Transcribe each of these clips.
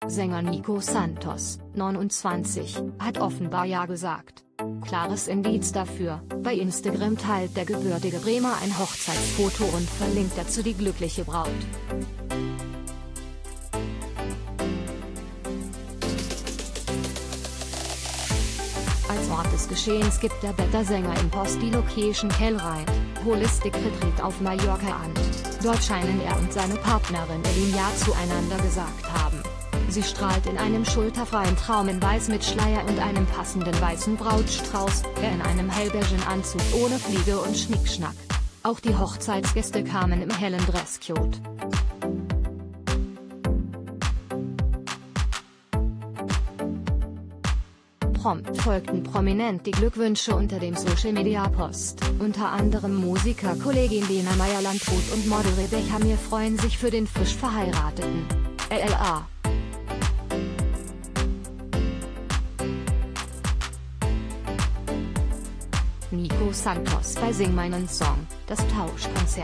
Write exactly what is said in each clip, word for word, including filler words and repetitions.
Sänger Nico Santos, neunundzwanzig, hat offenbar Ja gesagt. Klares Indiz dafür: Bei Instagram teilt der gebürtige Bremer ein Hochzeitsfoto und verlinkt dazu die glückliche Braut. Als Ort des Geschehens gibt der Better-Sänger im Post die Location Kellreit, Holistic Retreat auf Mallorca an. Dort scheinen er und seine Partnerin Elin Ja zueinander gesagt haben. Sie strahlt in einem schulterfreien Traum in Weiß mit Schleier und einem passenden weißen Brautstrauß, er in einem hellbeigen Anzug ohne Fliege und Schnickschnack. Auch die Hochzeitsgäste kamen im hellen Dresscode. Prompt folgten prominent die Glückwünsche unter dem Social-Media-Post, unter anderem Musikerkollegin Lena Meyer-Landrut und Model Rebecca Mir freuen sich für den frisch Verheirateten. L L A. Nico Santos bei Sing meinen Song, das Tauschkonzert.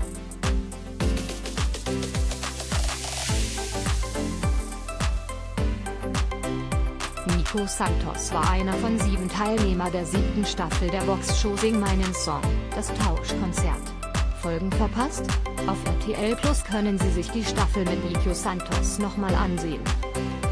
Nico Santos war einer von sieben Teilnehmern der siebten Staffel der Boxshow Sing meinen Song, das Tauschkonzert. Folgen verpasst? Auf R T L Plus können Sie sich die Staffel mit Nico Santos nochmal ansehen.